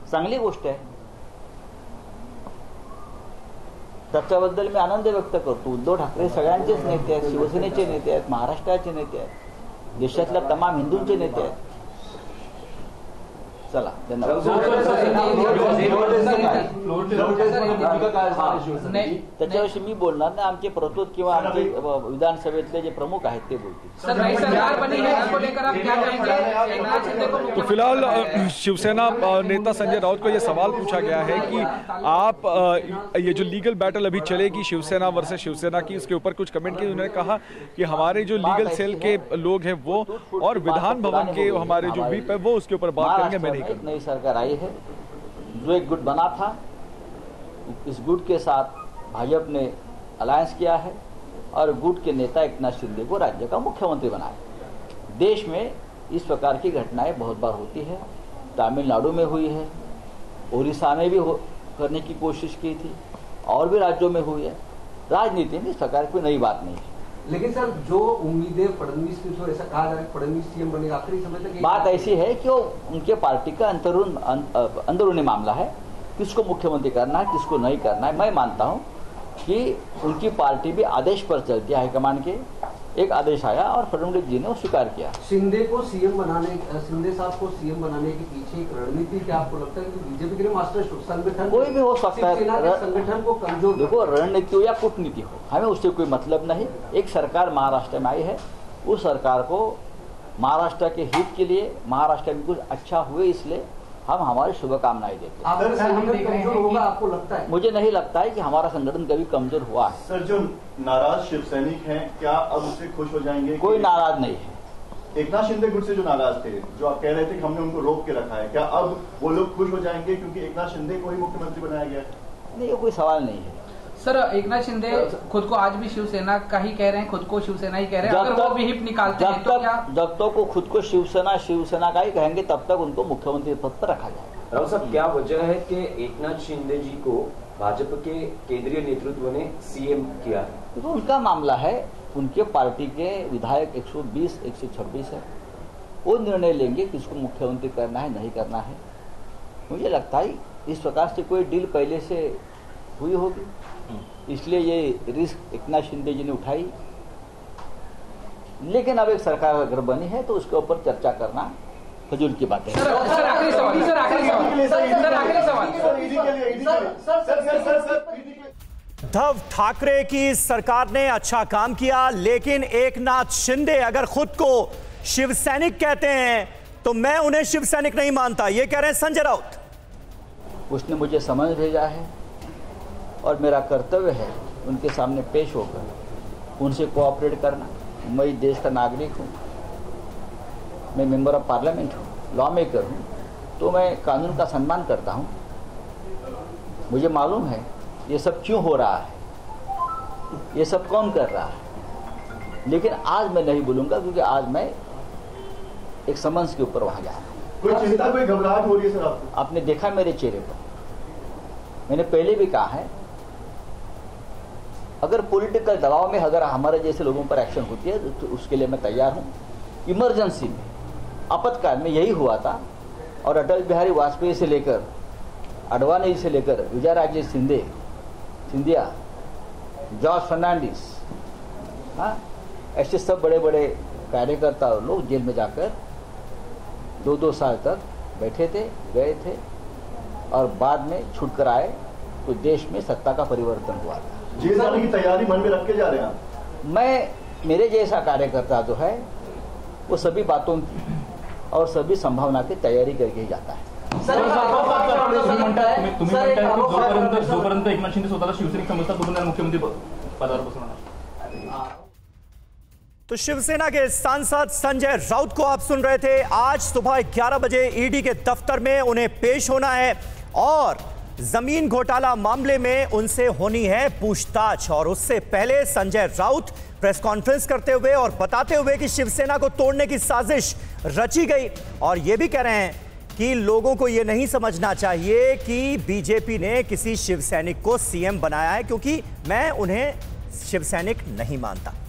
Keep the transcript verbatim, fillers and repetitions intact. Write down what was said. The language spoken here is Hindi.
चांगली गोष्ट आहे. त्याच्याबद्दल मी आनंद व्यक्त करतो. उद्धव ठाकरे सगळ्यांचेच नेते आहेत, शिवसेनेचे नेते आहेत, महाराष्ट्राचे नेते आहेत, देशातल्या तमाम हिंदूंचे नेते आहेत. चला धन्यवाद. त्याच्याविषयी मी बोलणार नाही. आमचे प्रतोद किंवा आमचे विधानसभेतले जे प्रमुख आहेत ते बोलतील. तो फिलहाल शिवसेना नेता संजय राउत को यह सवाल पूछा गया है कि आप ये जो लीगल बैटल अभी चलेगी शिवसेना वर्सेस शिवसेना की, इसके ऊपर कुछ कमेंट किए. उन्होंने कहा कि हमारे जो लीगल सेल के लोग हैं वो और विधान भवन के हमारे जो व्हीप है वो उसके ऊपर बात करेंगे. मैं एक नई सरकार आई है, जो एक गुट बना था, इस गुट के साथ भाजपा ने अलायंस किया है और गुट के नेता एकनाथ शिंदे को राज्य का मुख्यमंत्री बनाया. देश में इस प्रकार की घटनाएं बहुत बार होती है. तमिलनाडु में हुई है, उड़ीसा में भी हो, करने की कोशिश की थी, और भी राज्यों में हुई है. राजनीति में इस प्रकार की नई बात नहीं है. लेकिन सर जो उम्मीदें फडणवीस की, जो ऐसा कहा जा रहा है फडणवीस सीएम बनेगा, आखिरी समय तक बात ऐसी है कि वो उनके पार्टी का अंतरून अंदरूनी मामला है. किसको मुख्यमंत्री करना है, किसको नहीं करना है. मैं मानता हूं कि उनकी पार्टी भी आदेश पर चलती है. हाईकमान के एक आदेश आया और फडणवीस जी ने वो स्वीकार किया. शिंदे को सीएम बनाने, शिंदे साहब को सीएम बनाने के पीछे एक रणनीति क्या आपको लगता है कि बीजेपी के लिए मास्टर संगठन कोई भी हो सकता है, संगठन को कमजोर, देखो रणनीति हो या कूटनीति हो, हमें उससे कोई मतलब नहीं. एक सरकार महाराष्ट्र में आई है, उस सरकार को महाराष्ट्र के हित के लिए, महाराष्ट्र में कुछ अच्छा हुए इसलिए हम हमारी शुभकामनाएं देते हैं. अगर संगठन कमजोर होगा आपको लगता है? मुझे नहीं लगता है कि हमारा संगठन कभी कमजोर हुआ है. सर जो नाराज शिव सैनिक हैं क्या अब उससे खुश हो जाएंगे? कोई नाराज नहीं है. एकनाथ शिंदे गुट से जो नाराज थे, जो आप कह रहे थे कि हमने उनको रोक के रखा है, क्या अब वो लोग खुश हो जाएंगे क्योंकि एकनाथ शिंदे को ही मुख्यमंत्री बनाया गया? नहीं, ये कोई सवाल नहीं है. सर एकनाथ शिंदे खुद को आज भी शिवसेना का ही कह रहे हैं, खुद को शिवसेना ही कह रहे हैं. अगर वो भी हिप निकालते हैं तो क्या? जब तक वो खुद को शिवसेना शिवसेना का ही कहेंगे तब तक उनको मुख्यमंत्री पद पर रखा जाएगा. राउत साहब, क्या वजह है कि एकनाथ शिंदे जी को भाजपा के केंद्रीय नेतृत्व ने सीएम किया है? तो उनका मामला है. उनके पार्टी के विधायक एक सौ बीस एक सौ छब्बीस है, वो निर्णय लेंगे किसको मुख्यमंत्री करना है नहीं करना है. मुझे लगता है इस प्रकार से कोई डील पहले से हुई होगी, इसलिए ये रिस्क एकनाथ शिंदे जी ने उठाई. लेकिन अब एक सरकार अगर बनी है तो उसके ऊपर चर्चा करना फजूल की बात है. उद्धव ठाकरे की सरकार ने अच्छा काम किया, लेकिन एकनाथ शिंदे अगर खुद को शिव सैनिक कहते हैं तो मैं उन्हें शिव सैनिक नहीं मानता. ये कह रहे हैं संजय राउत. उसने मुझे समझ भेजा है और मेरा कर्तव्य है उनके सामने पेश होकर उनसे कोऑपरेट करना. मैं देश का नागरिक हूँ, मैं मेंबर ऑफ पार्लियामेंट हूँ, लॉ मेकर हूँ, तो मैं कानून का सम्मान करता हूँ. मुझे मालूम है ये सब क्यों हो रहा है, ये सब कौन कर रहा है. लेकिन आज मैं नहीं बोलूँगा क्योंकि आज मैं एक समन्स के ऊपर वहाँ जा रहा हूँ. कोई चिंता, कोई घबराहट हो रही है सर आपको? आपने देखा मेरे चेहरे पर, मैंने पहले भी कहा है अगर पॉलिटिकल दबाव में अगर हमारे जैसे लोगों पर एक्शन होती है तो उसके लिए मैं तैयार हूं. इमरजेंसी में, आपातकाल में यही हुआ था. और अटल बिहारी वाजपेयी से लेकर अडवाणी से लेकर विजय राजे सिंधे सिंधिया, जॉर्ज फर्नांडिस, हाँ, ऐसे सब बड़े बड़े कार्यकर्ता लोग जेल में जाकर दो दो साल तक बैठे थे, गए थे और बाद में छूट कर आए तो देश में सत्ता का परिवर्तन हुआ था. जेल जाने की तैयारी मन में रख के जा रहे हैं? मैं, मेरे जैसा कार्यकर्ता जो है वो सभी बातों की और सभी संभावना की तैयारी करके ही जाता है. जोपर्यंत एकनाथ शिंदे स्वतःला शिवसैनिक समजतात तोपर्यंत मुख्यमंत्री पदावर बसणार. तो शिवसेना के सांसद संजय राउत को आप सुन रहे थे. आज सुबह ग्यारह बजे ईडी के दफ्तर में उन्हें पेश होना है और जमीन घोटाला मामले में उनसे होनी है पूछताछ. और उससे पहले संजय राउत प्रेस कॉन्फ्रेंस करते हुए और बताते हुए कि शिवसेना को तोड़ने की साजिश रची गई. और यह भी कह रहे हैं कि लोगों को यह नहीं समझना चाहिए कि बीजेपी ने किसी शिवसैनिक को सीएम बनाया है, क्योंकि मैं उन्हें शिवसैनिक नहीं मानता.